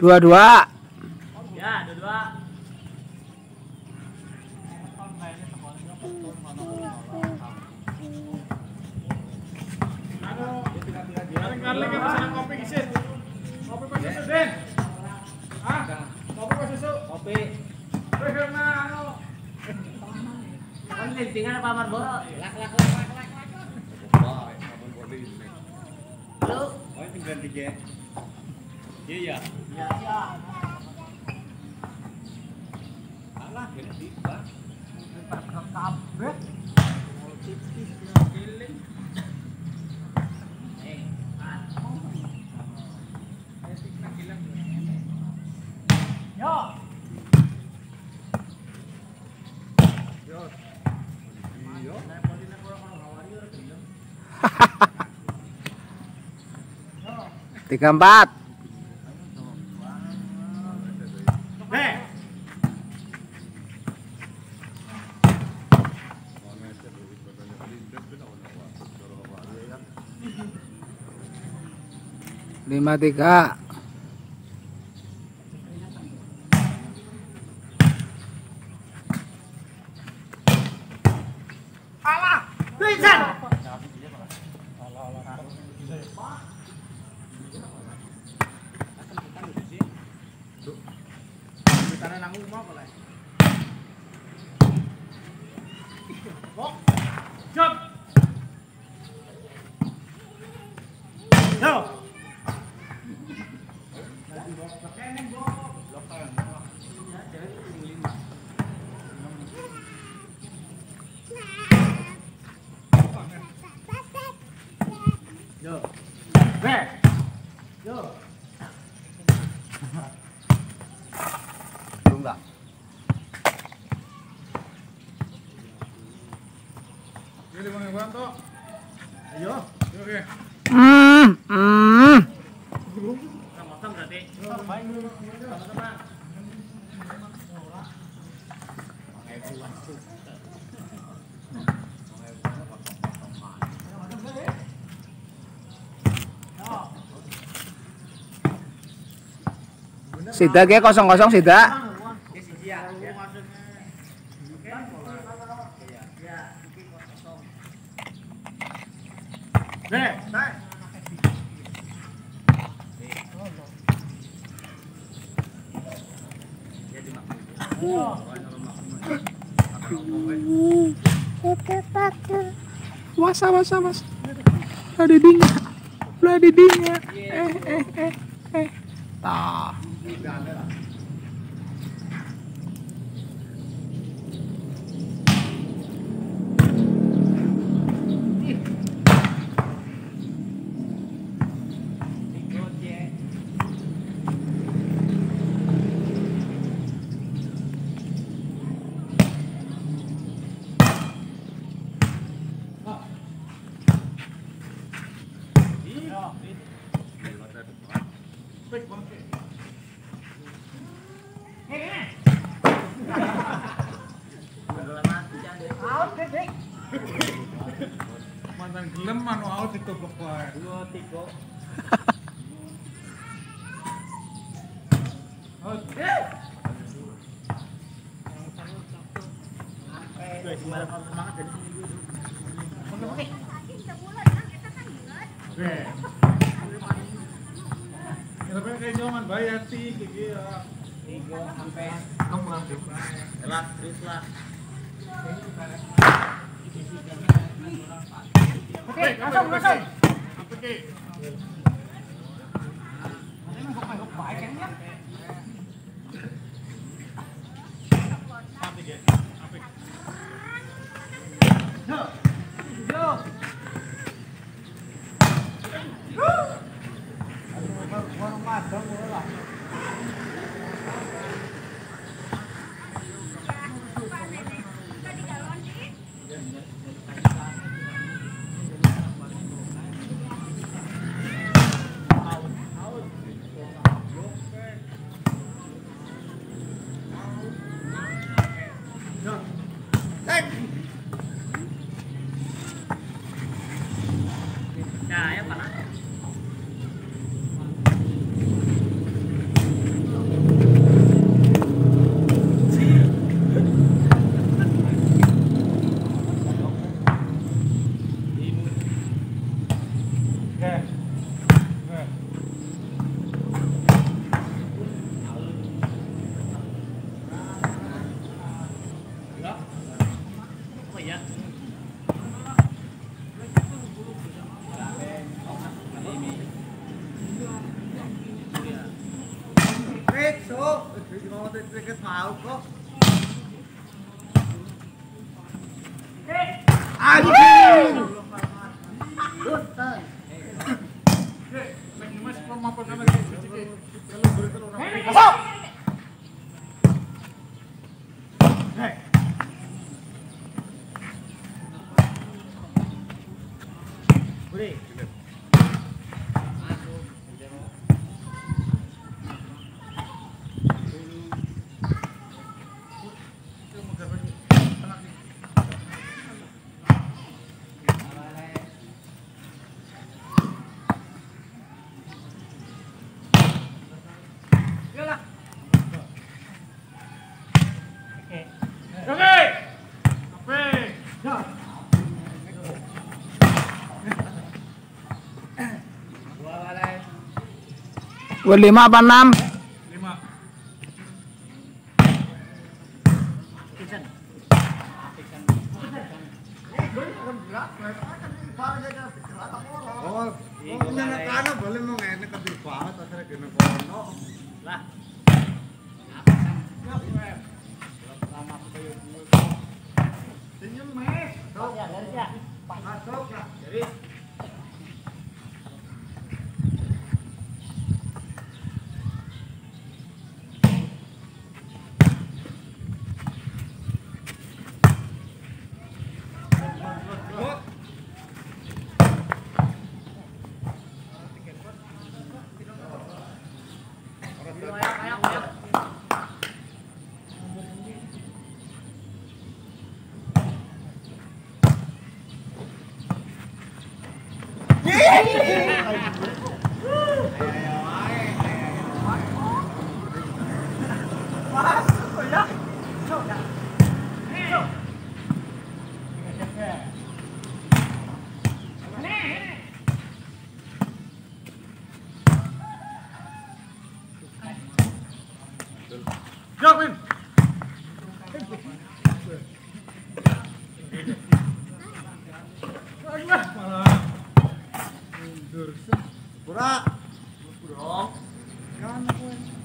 Dua-dua. Ya, dua-dua. Karling yang pesan kopi kisit. Kopi pas susu, Den. Hah? Kopi pas susu. Kopi. Weh, karena anu. Kan lintingan apa Marlboro? Lak. Lu? Oh, tinggal 3. Iya. Iya. Alah, gini tiba. Kabeh. Mau tipis giling. Yo. Tiga empat. Lima tiga. Alah, pisan. Tanah nang rumah boleh. Kok? Jump. Yo. Yo. Yo. Enggak. Jadi Bang Iwan toh. Ayo. Oke. Sama-sama berarti. Sama-sama. Sida ge 0-0 sida. Masa. Lah didinya. Tah. Mantan gelem anu out ditoblok wae. 2 3. Oke. Guys, gimana kalau semangat dari sini dulu. Oke. Oke. Tapi kayak jangan bayar sih gitu ya. 3 sampai kamu langsung. Elah, terus lah. Oke, masuk. Oke. Nah, ya panas. mau kok. Anjing. Lagi mas pemapan lagi. Masuk. Budi. Buat 5 apa 6? 5. Oh, nang kana boleh mau ngene kedir banget akhirnya kena kono. Lah. Senyum mes. Ya, garis ya. Masuk ya. Jadi Yo, men. pura. Burong. Kan aku.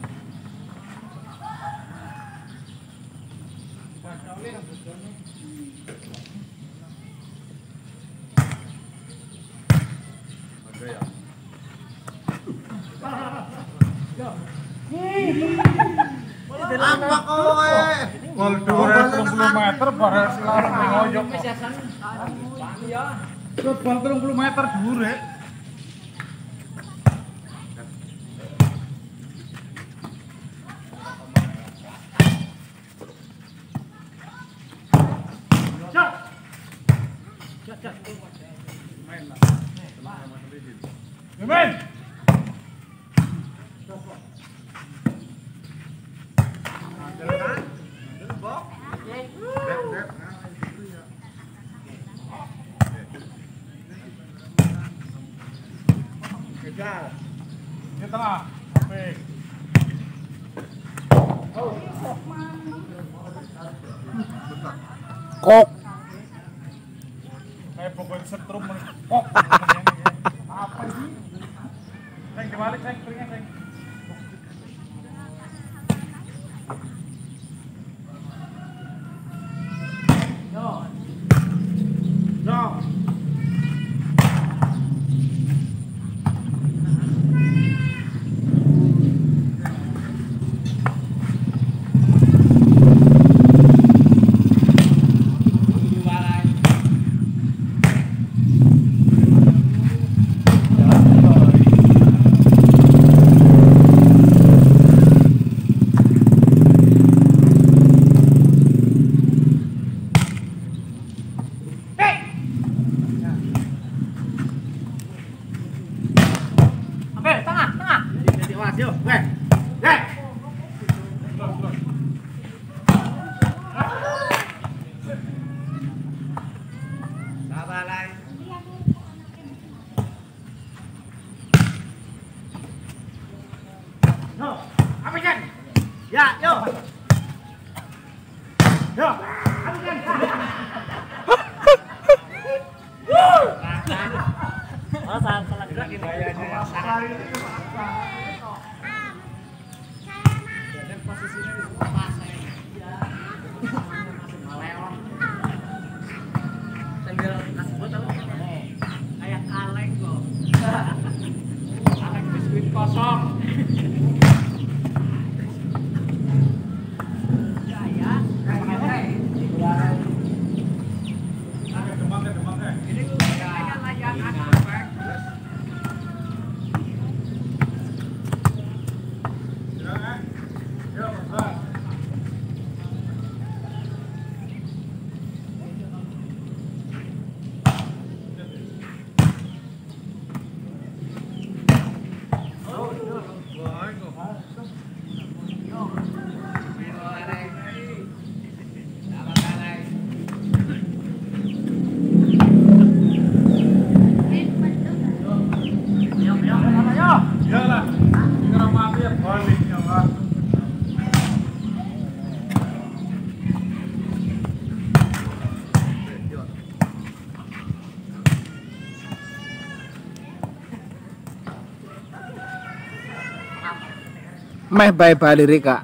Ada ya. Apa kowe? Gol 230 meter bareng selarang ngoyok. Shoot bal 30 meter dhuwur rek. Amen. Kejar. Di tengah. Baik. Kok. Kayak pokoknya setrum kok. Apa sih? Sayang dibalik, sayang keringnya, sayang. Yo. Ya, yo. Yo. Oh, salah gerak ini. Dan posisinya pas saya. Meh bye bali Rika.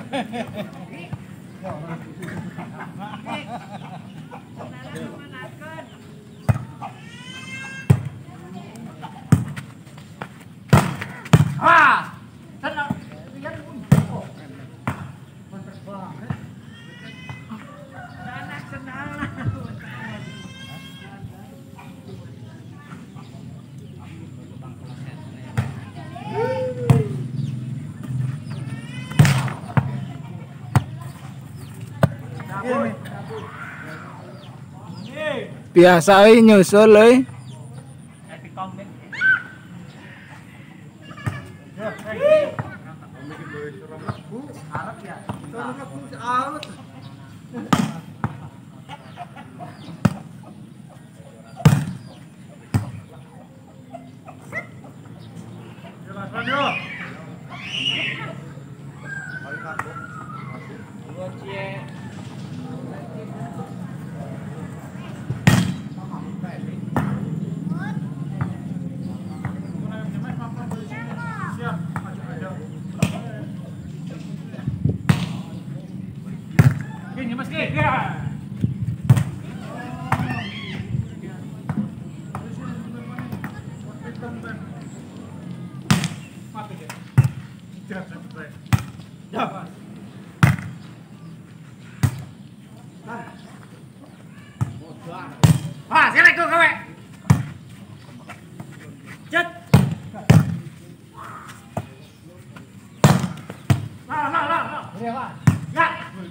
Ah, tenang. Biasa nyusul euy. Ah, sekarang itu kawe. Cet. Lah. Iya, Pak. Ya.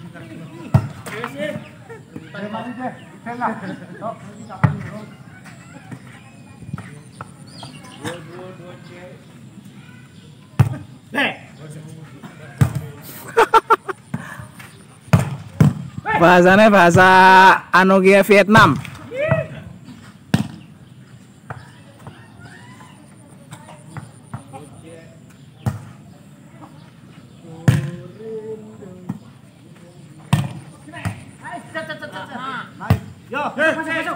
Terima kasih deh. Senang. Tok, ini tak perlu. Dua cek. Deh. Bahasanya bahasa anu kia Vietnam. Yo, masuk.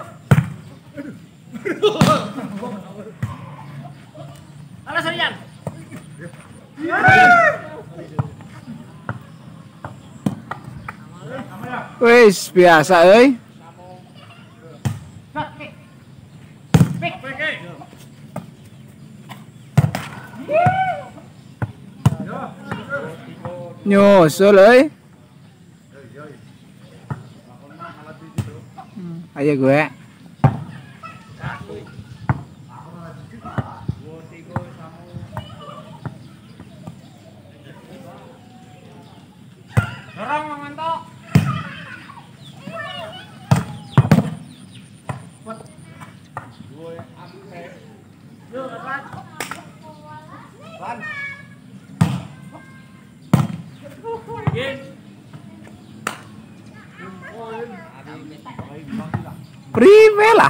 Halo, Sarian. Wis biasa euy. Nyusul euy. Ayo gue. Dorong mantok. Yo, Ran. Prive lah.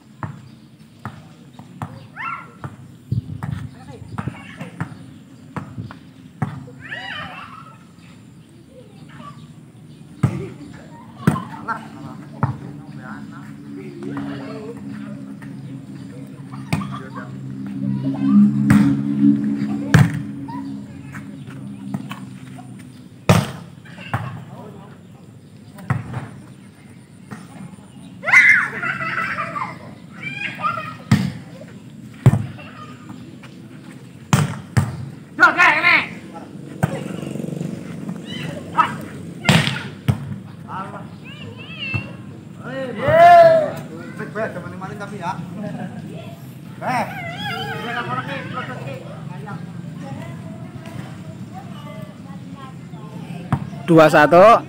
Tapi ya. 2-1.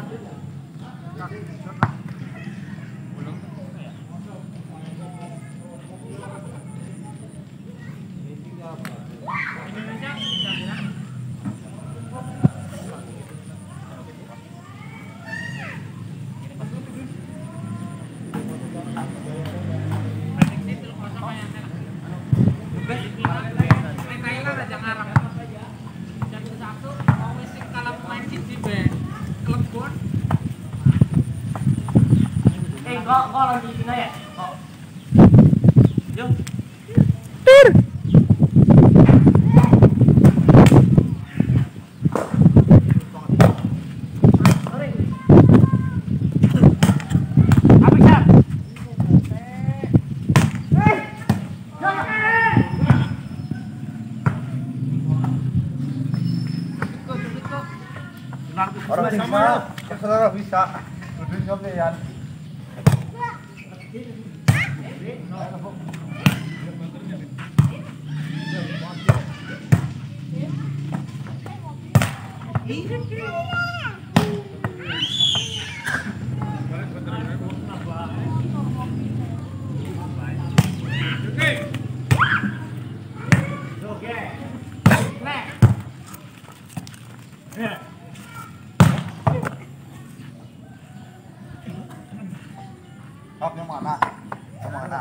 Kok lagi di sini ya? Kok. Yo. Tir. Sama. Saudara bisa. Kudu sampean. Hop yang mana? Yang mana?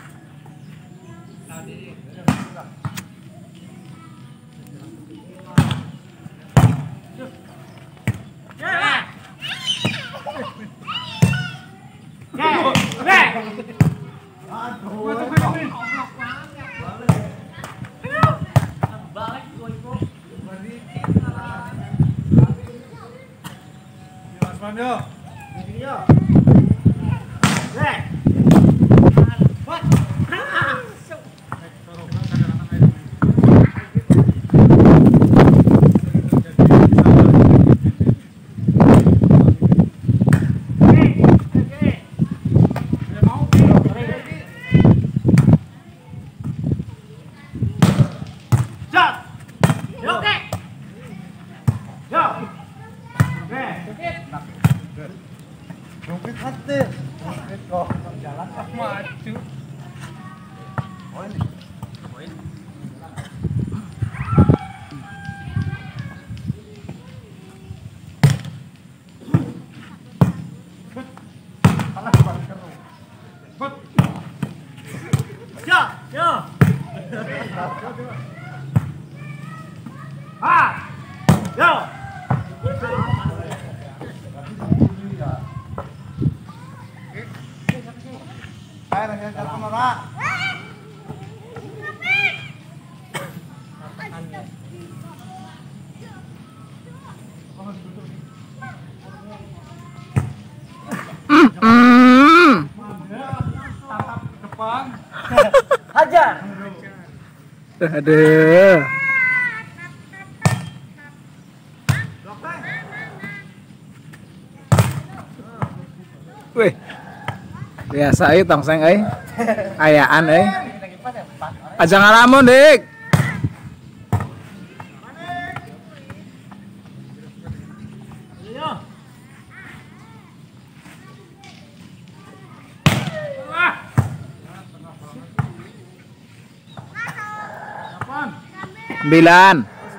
Dompet hati. Dompet kok jalan kok maju. Oh ini. Poin. Alah balik terus. But. Ya, ya. Ah. Yo. Ayo yang telepon ora. Depan. Hajar. Aduh. Wih. Biasa tongseng ayaan aja ngalamun dik. Sembilan.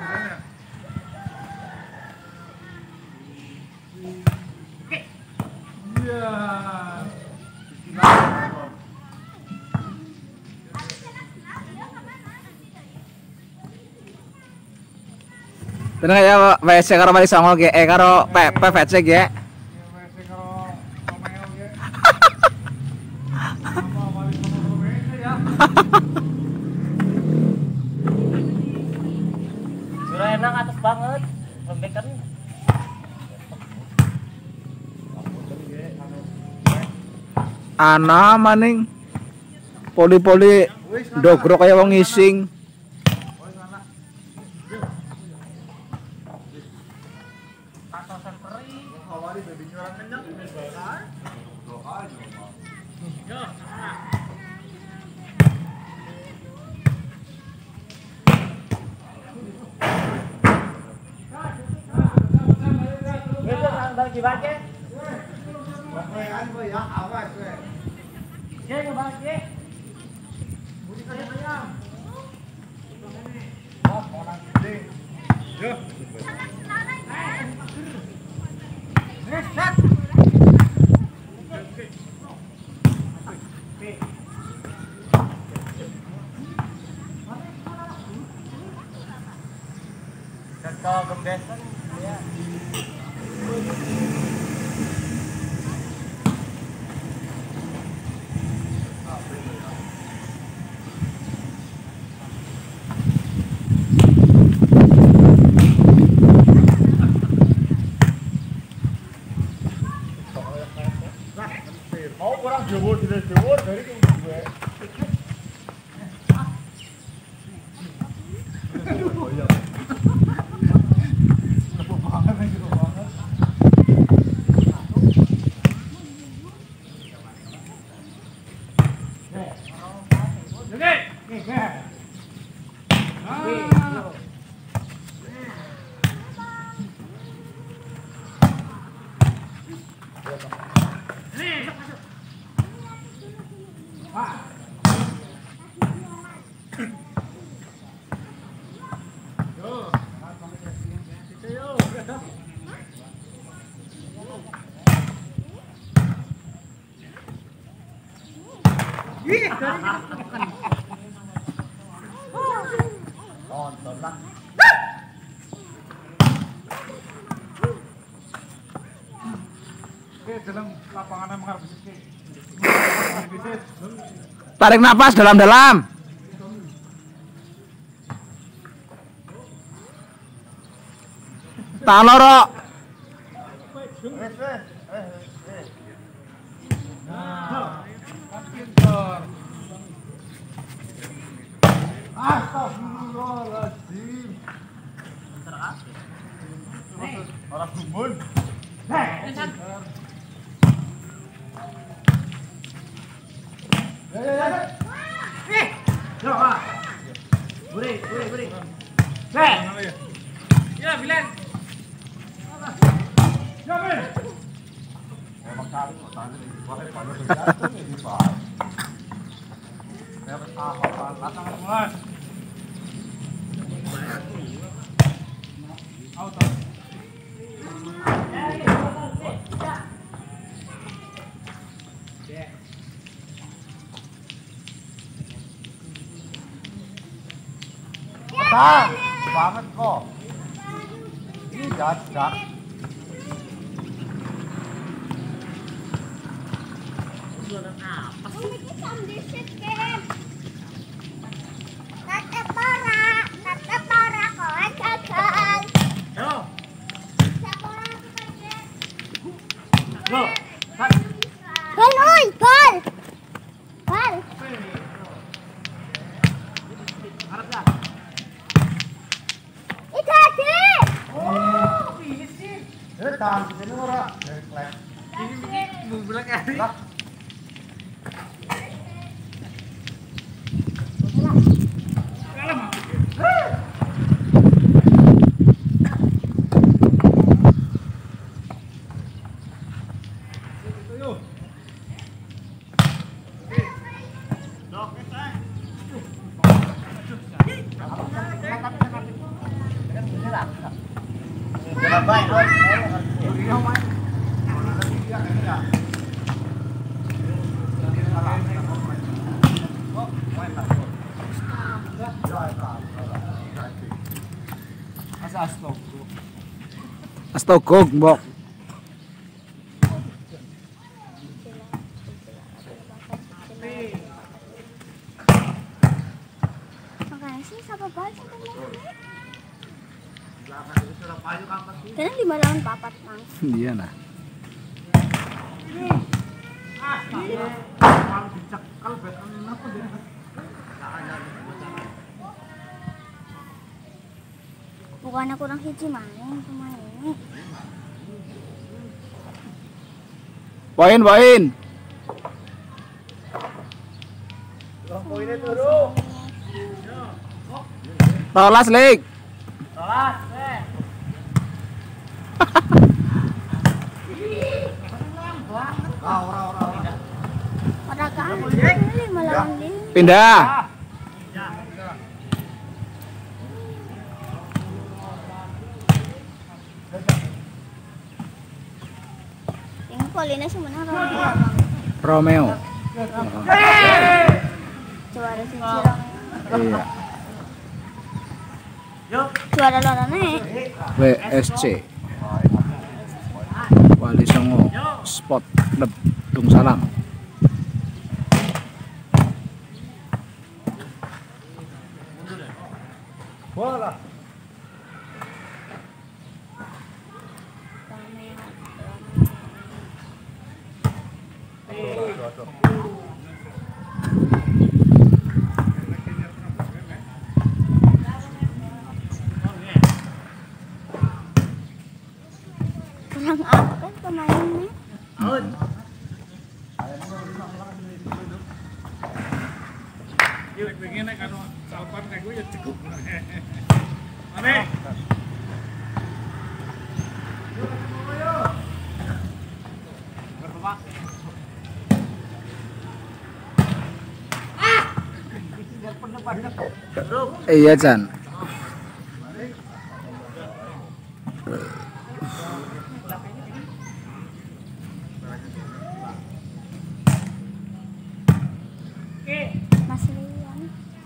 Tenang ya, WC karo bali songo ge, karo PVC ge. Sudah enak atas banget. Lembek kan. Ana maning. Poli-poli dogro kaya wong ngising. Bagi-bagi. Bapean kowe ya, awas kowe. Ya, bagi. Oh, orang gede. Yo. Kalau gembesan ya. Mau orang Jawa dari Jawa dari gue. Aduh, ya. Banget gitu banget. Dalam lapangan mengarep sik. Tarik napas dalam-dalam. Tahan loro. Astagfirullahaladzim. Orang gumun. Ya, Bilen. Ya, Ben. Emang kali matanya ini boleh pada berjatuh ini, Pak. Saya apa latang Mas. Auto. banget kok. Ini dadak. Tahan sini ora. Ini bulan kali. Astaga, mbok. Makanya sih siapa baca kalian 5 lawan 4 Mang. Iya nah. Bukannya kurang hiji main cuma ini. Poin. Poinnya turun. Tolas, Lik. Tolas, Ora kan 5 lawan 5. Pindah. Ini polinnya sebenarnya Romeo. juara siji Romeo. Iya. Juara lorone. WSC. Wali Songo Sport Club Tungsalam. Bola. Kurang apa pemainnya? Yuk, begini kan salpan kayak gue ya cukup. Mana? Iya Chan. Mas Rian.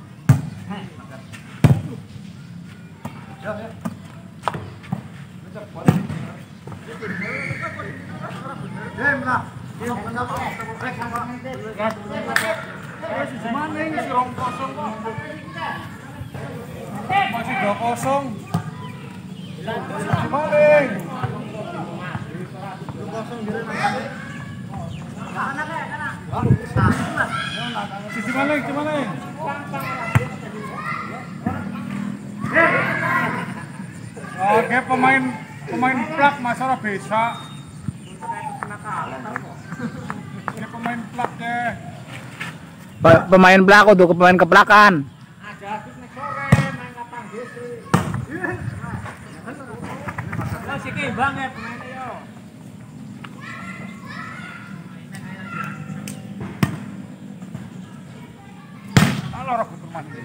Gimana ini si Rom kosong kok? Masih 2-0. Gimana? Si Cimaling. Oke, pemain plak masalah bisa. Ini pemain plak deh. Pemain belakang tuh pemain keplakan. Ada habis nek sore main lapang dhewe. Lah sik bang ya pemainnya yo. Halo ora butuh mandi.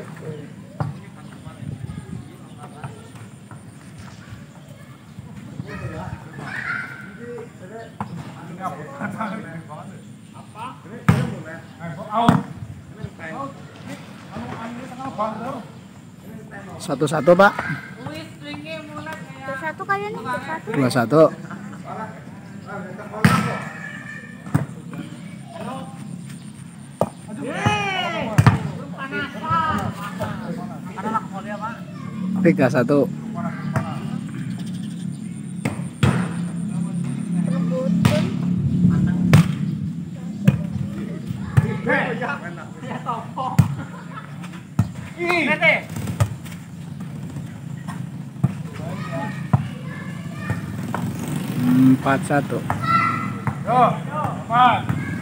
Satu-satu Pak. Satu kalian nih, satu. 2-1. Tiga satu. Empat satu. Yo, Pak.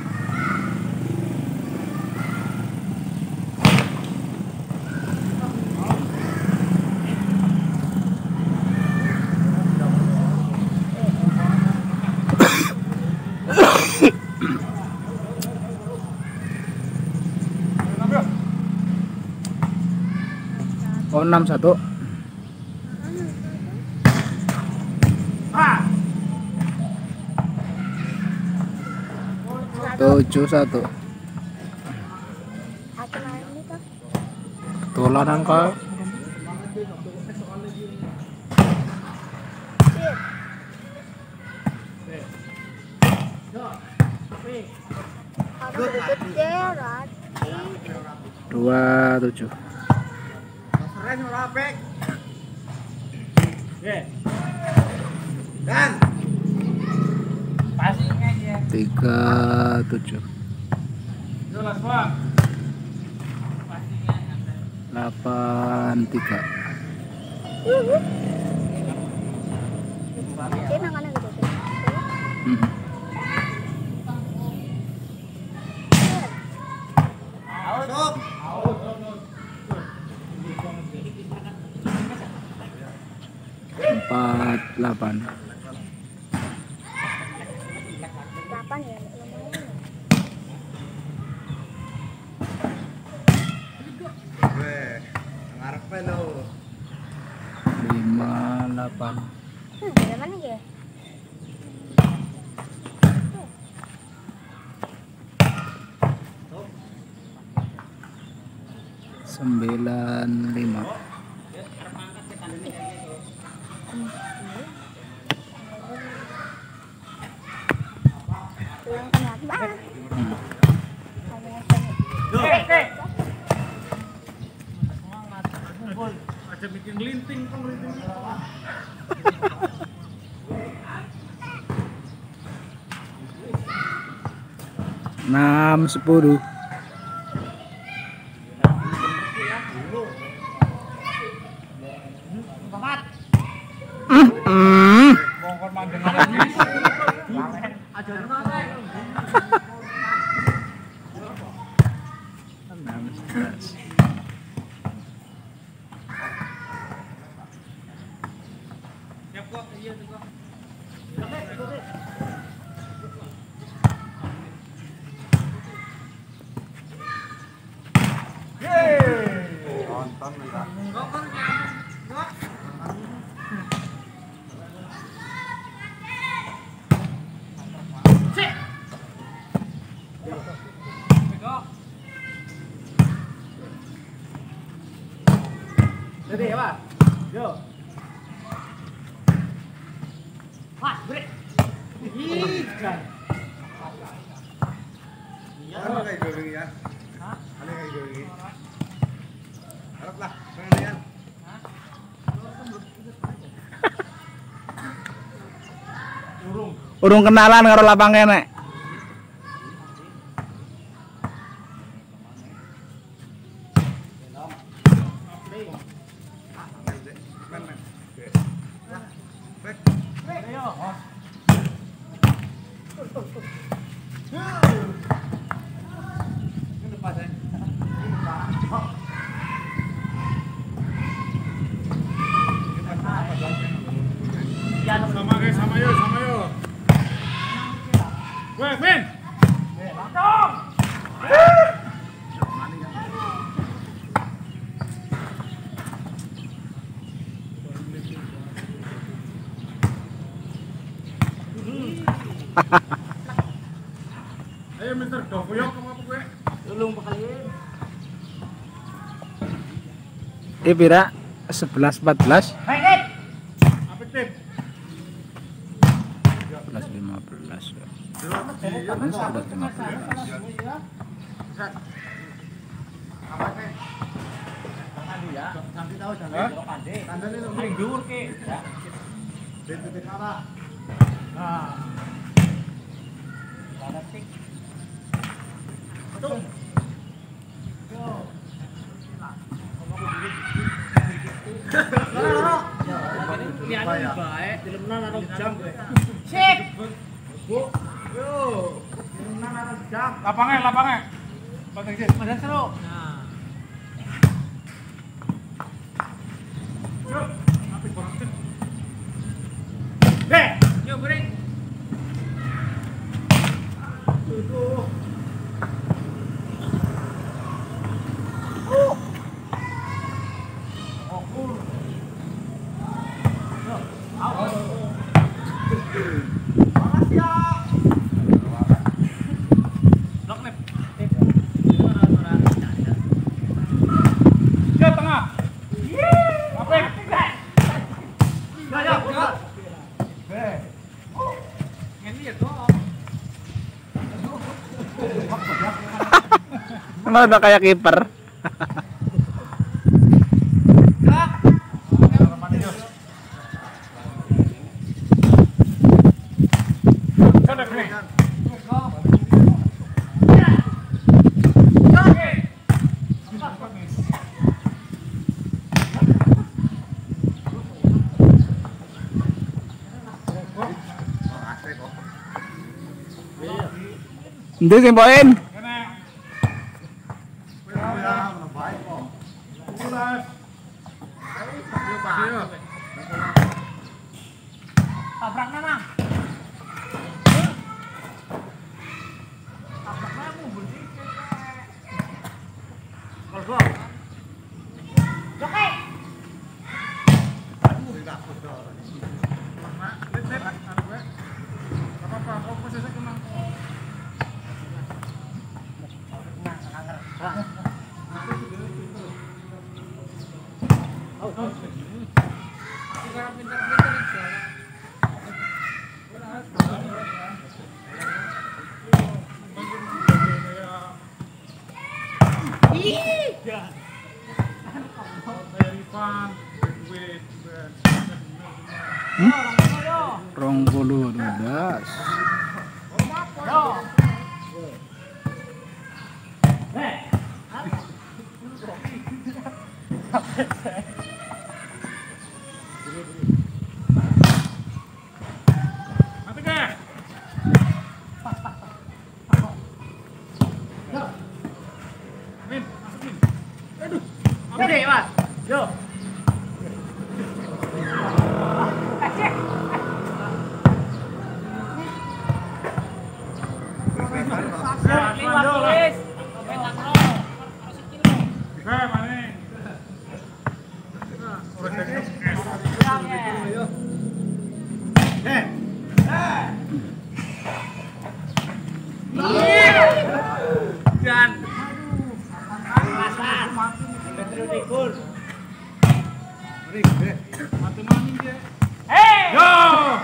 Oh 6-1. Tujuh satu. Tolanan kau. Dua tujuh. Dan 3-7. 8-3. masuk. 4-8. 8 ya, lumayan. Weh, ngarepe lho. 5-8. Dari mana ya? 9-5. Aja bikin linting kan linting. 6-10. Bongkor mandeng lagi. Aja siap kok, iya tuh kok. Jadi ya, Pak. Yo. Mas, break. Ih, kan. Ano kayo gawin ya? Hah? Ano kayo gawin? Harap lah, ano yan? Urung kenalan karo lapang kene. Sama guys, sama yuk. Weh, Vin. Langsung. Ayo Mister Dokoyok kamu apa gue? Tulung pakalin. Pira 11-14. Hei, apa tim? 11-15. Nanti tahu jangan pandai. Tandanya lu paling dhuwur ke. Ya. Titik arah. Nah. Balatik. Betul. Yo. Lihat baik, dilemna naruh jam. Sip. Bu. Yo. Dilemna naruh jam. Lapangnya. Batang sih. Madan seru. Nah. Yuk, api borong. Hei, yuk bering. Tuh. Emang udah kayak kiper. Ndi sing poin? Tabrak mana? Tabrak mana mau bunyi? Golgo. Jokai. Aduh, tidak betul. Mak, lihat anu gue. Apa-apa, kok posisi kena. Rongkulu das. Gede, Mas. Yo. Mati maning dia. Hei! Yo!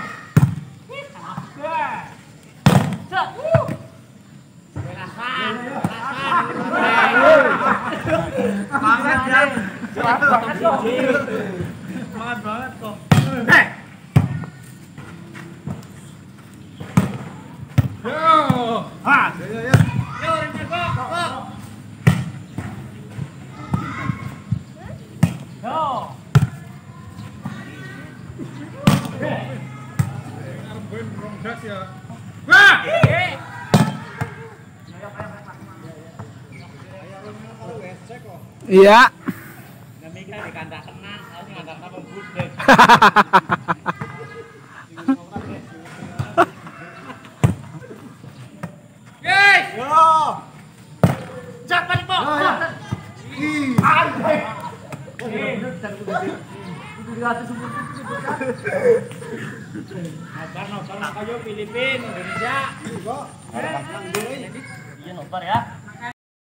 Semangat ya. Semangat banget kok. Yo! Ha! Ya. Yo, Rencer kok. Yo! Ngarepin rong gas ya. Wah! Iya. Namika di kandang tenang, harus ngandang apa budek. Guys! Yo. Jangan po! Ih. Nobar kayo, Filipin, Indonesia. Kok? Ada pasang dulu. Iya, nobar ya.